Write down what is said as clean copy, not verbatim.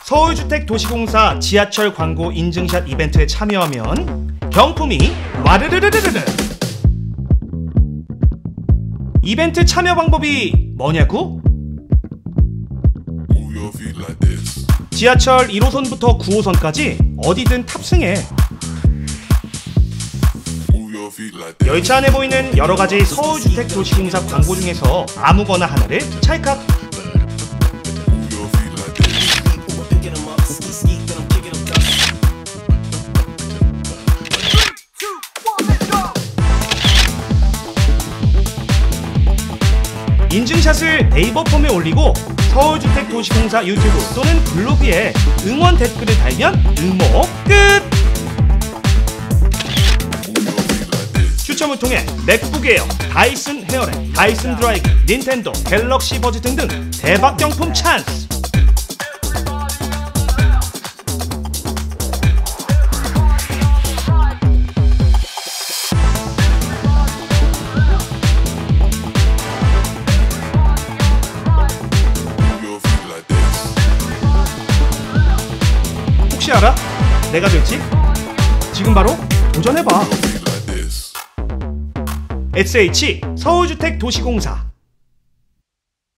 서울주택도시공사 지하철 광고 인증샷 이벤트에 참여하면 경품이 와르르르르르. 이벤트 참여 방법이 뭐냐고? 지하철 1호선부터 9호선까지 어디든 탑승해. 열차 안에 보이는 여러가지 서울주택도시공사 광고 중에서 아무거나 하나를 찰칵. 인증샷을 네이버 폼에 올리고 서울주택도시공사 유튜브 또는 블로그에 응원 댓글을 달면 응모 끝! 추첨을 통해 맥북 에어, 다이슨 헤어랩, 다이슨 드라이기, 닌텐도, 갤럭시 버즈 등등 대박 경품 찬스! 혹시 알아? 내가 될지? 지금 바로 도전해봐. SH 서울주택도시공사